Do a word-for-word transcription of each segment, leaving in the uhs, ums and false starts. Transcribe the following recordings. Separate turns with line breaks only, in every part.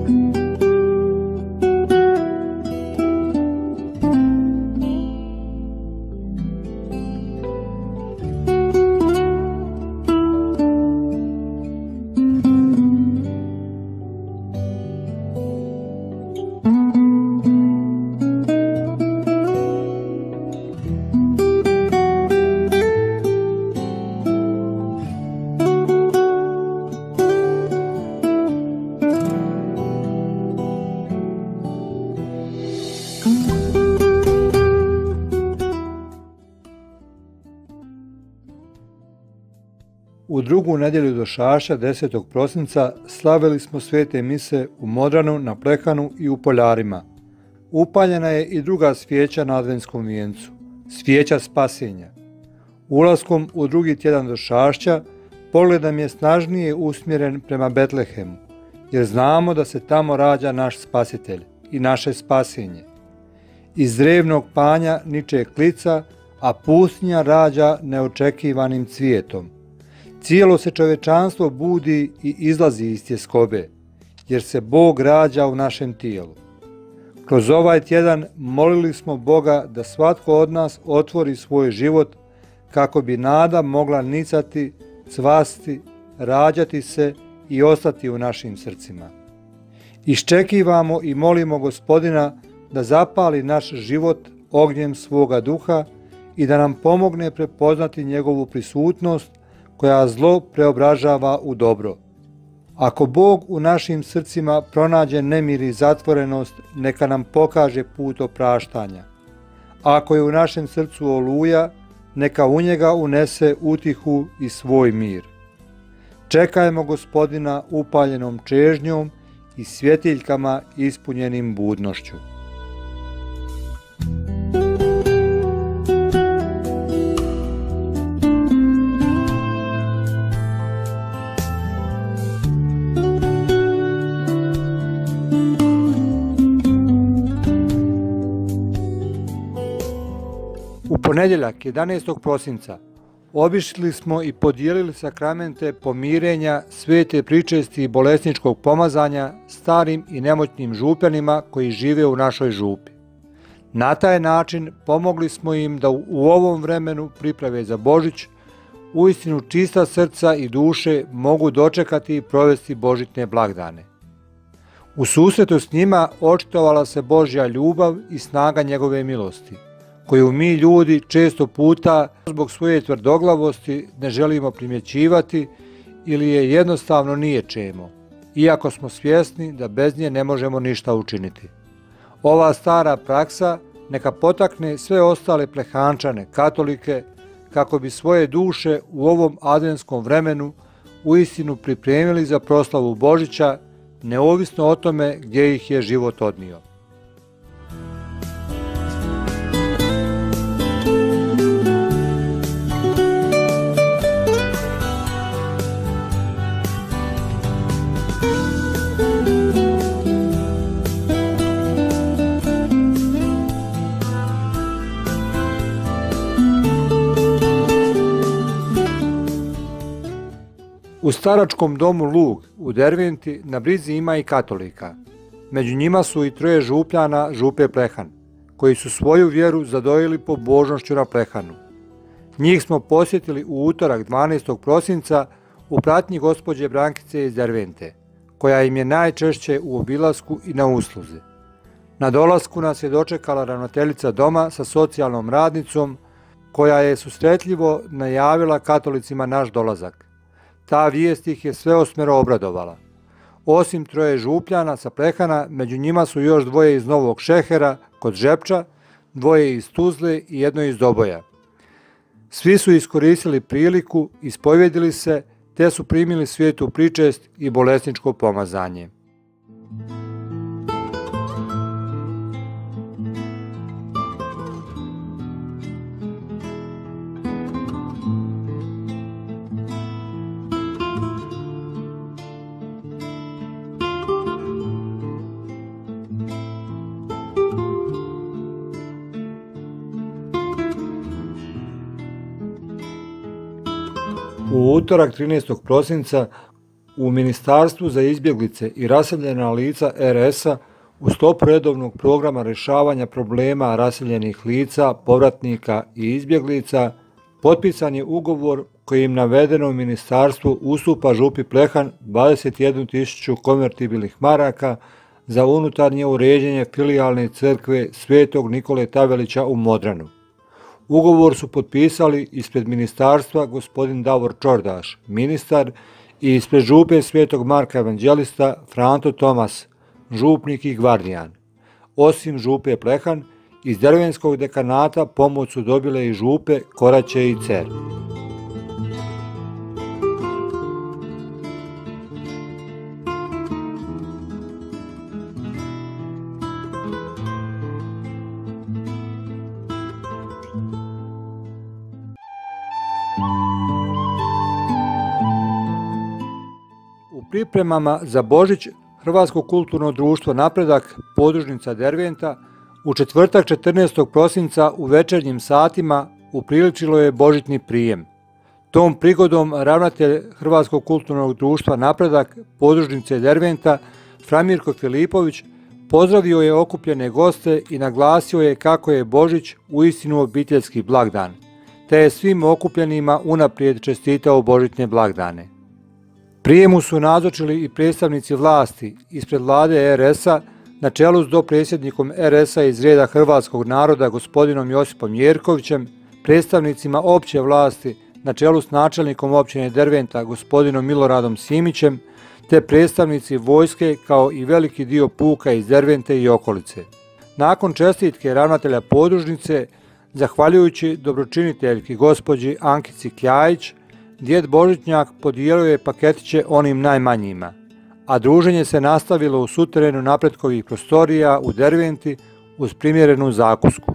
U drugu nedjelju došašća desetog prosinca slavili smo svete mise u Modranu, na Plehanu i u Poljarima. Upaljena je i druga svijeća na adventskom vijencu, svijeća spasenja. Ulaskom u drugi tjedan došašća pogled nam je snažnije usmjeren prema Betlehemu, jer znamo da se tamo rađa naš spasitelj i naše spasenje. Iz drevnog panja niče klica, a pustinja rađa neočekivanim cvijetom. Cijelo se čovječanstvo budi i izlazi iz tjeskobe, jer se Bog rađa u našem tijelu. Kroz ovaj tjedan molili smo Boga da svatko od nas otvori svoj život kako bi nada mogla nicati, cvasti, rađati se i ostati u našim srcima. Iščekivamo i molimo Gospodina da zapali naš život ognjem svoga duha i da nam pomogne prepoznati njegovu prisutnost koja zlo preobražava u dobro. Ako Bog u našim srcima pronađe nemir i zatvorenost, neka nam pokaže put opraštanja. Ako je u našem srcu oluja, neka u njega unese utihu i svoj mir. Čekajmo Gospodina upaljenom čežnjom i svjetiljkama ispunjenim budnošću. U ponedjeljak jedanaestog prosinca obišli smo i podijelili sakramente pomirenja, svete pričesti i bolesničkog pomazanja starim i nemoćnim župljanima koji žive u našoj župi. Na taj način pomogli smo im da u ovom vremenu priprave za Božić uistinu čista srca i duše mogu dočekati i provesti božićne blagdane. U susretu s njima očitovala se Božja ljubav i snaga njegove milosti, koju mi ljudi često puta zbog svoje tvrdoglavosti ne želimo primjećivati ili je jednostavno niječemo, iako smo svjesni da bez nje ne možemo ništa učiniti. Ova stara praksa neka potakne sve ostale plehančane, katolike, kako bi svoje duše u ovom adventskom vremenu uistinu pripremili za proslavu Božića, neovisno o tome gdje ih je život odnio. U staračkom domu Lug u Derventi na brizi ima i katolika. Među njima su i troje župljana župe Plehan, koji su svoju vjeru zadojili pobožnošću na Plehanu. Njih smo posjetili u utorak dvanaestog prosinca u pratnji gospođe Brankice iz Dervente, koja im je najčešće u obilasku i na usluzi. Na dolasku nas je dočekala ravnateljica doma sa socijalnom radnicom, koja je susretljivo najavila katolicima naš dolazak. Ta vijest ih je sve osmero obradovala. Osim troje župljana sa Plehana, među njima su još dvoje iz Novog Šehera kod Žepča, dvoje iz Tuzle i jedno iz Doboja. Svi su iskoristili priliku, ispovjedili se, te su primili svijetu pričest i bolesničko pomazanje. U utorak trinaestog prosinca U Ministarstvu za izbjeglice i raseljena lica R S-a u sklopu redovnog programa rješavanja problema raseljenih lica, povratnika i izbjeglica potpisan je ugovor kojim navedeno ministarstvo ustupa župi Plehan dvadeset jednu tisuću konvertibilnih maraka za unutarnje uređenje filijalne crkve Svetog Nikole Tavelića u Modranu. Ugovor su potpisali ispred ministarstva gospodin Davor Čordaš, ministar, i ispred župe Svetog Marka Evanđelista Franto Tomas, župnik i gvardijan. Osim župe Plehan, iz Dervenskog dekanata pomoć su dobile i župe Koraće i Cer. U pripremama za Božić Hrvatsko kulturno društvo Napredak, podružnica Derventa, u četvrtak četrnaestog prosinca u večernjim satima upriličilo je božićni prijem. Tom prigodom ravnatelj Hrvatskog kulturnog društva Napredak, podružnice Derventa, Framirko Filipović, pozdravio je okupljene goste i naglasio je kako je Božić uistinu obiteljski blagdan, te je svim okupljenima unaprijed čestitao božićne blagdane. Prijemu su nazočili i predstavnici vlasti ispred vlade R S-a na čelu s dopredsjednikom R S-a iz reda hrvatskog naroda gospodinom Josipom Jerkovićem, predstavnicima opće vlasti na čelu s načelnikom općine Derventa gospodinom Miloradom Simićem, te predstavnici vojske kao i veliki dio puka iz Dervente i okolice. Nakon čestitke ravnatelja podružnice, zahvaljujući dobročiniteljki gospođi Ankici Kjajić, djed Božićnjak podijelio je paketiće onim najmanjima, a druženje se nastavilo u suterenu napretkovih prostorija u Derventi uz primjerenu zakusku.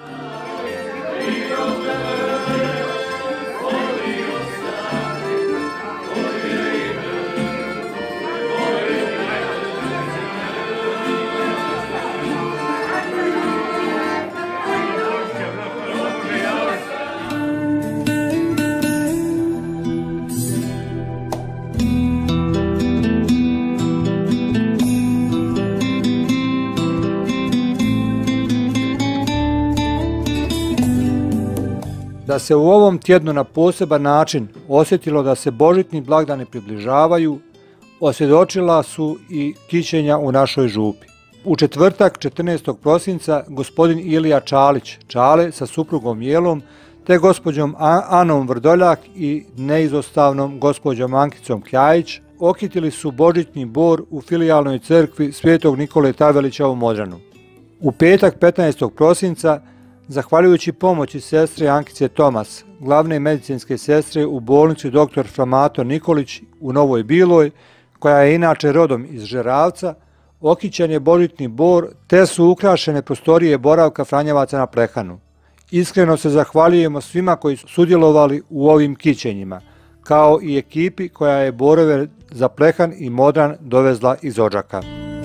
Da se u ovom tjednu na poseban način osjetilo da se božićni blagdani približavaju, osvjedočila su i kićenja u našoj župi. U četvrtak četrnaestog prosinca gospodin Ilija Čalić, Čale, sa suprugom Jelom, te gospođom Anom Vrdoljak i neizostavnom gospođom Ankicom Kjajić okitili su božićni bor u filijalnoj crkvi Svetog Nikole Tavelića u Modranu. U petak petnaestog prosinca, zahvaljujući pomoći sestre Ankice Tomas, glavne medicinske sestre u bolnici doktor Framato Nikolić u Novoj Biloj, koja je inače rodom iz Žeravca, okićen je božićni bor, te su ukrašene prostorije boravka Franjevaca na Plehanu. Iskreno se zahvaljujemo svima koji su sudjelovali u ovim kićenjima, kao i ekipi koja je borove za Plehan i Modran dovezla iz Odžaka.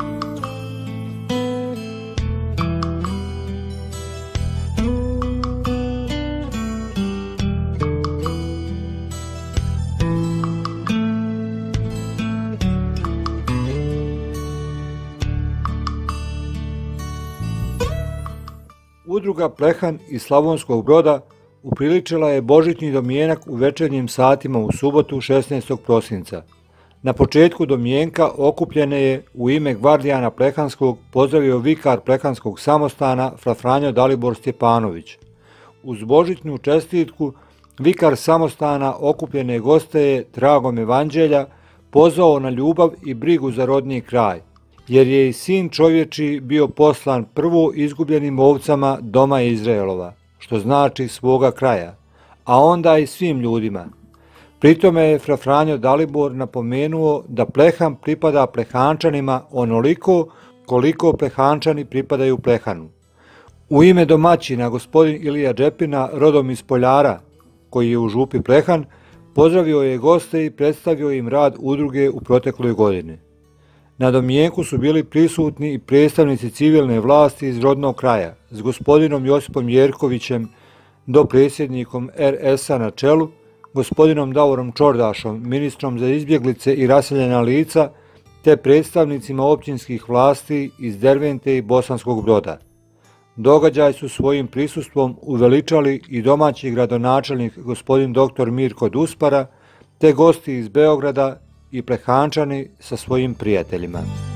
Udruga Plehan iz Slavonskog Broda upriličila je božićni domjenak u večernjim satima u subotu šesnaestog prosinca. Na početku domjenka okupljene je u ime gvardijana Plehanskog pozdravio vikar Plehanskog samostana fra Franjo Dalibor Stjepanović. Uz božićnu čestitku vikar samostana okupljene goste je tragom evanđelja pozvao na ljubav i brigu za rodni kraj, jer je i sin čovječi bio poslan prvo izgubljenim ovcama doma Izraelova, što znači svoga kraja, a onda i svim ljudima. Pritome je fra Franjo Dalibor napomenuo da Plehan pripada Plehančanima onoliko koliko Plehančani pripadaju Plehanu. U ime domaćina gospodin Ilija Džepina, rodom iz Poljara, koji je u župi Plehan, pozdravio je goste i predstavio im rad udruge u protekloj godini. Na domjenku su bili prisutni i predstavnici civilne vlasti iz rodnog kraja, s gospodinom Josipom Jerkovićem, dopredsjednikom R S-a na čelu, gospodinom Davorom Čordašom, ministrom za izbjeglice i raseljena lica, te predstavnicima općinskih vlasti iz Dervente i Bosanskog Broda. Događaj su svojim prisustvom uveličali i domaći gradonačelnik gospodin doktor Mirko Duspara, te gosti iz Beograda i Plehančani sa svojim prijateljima.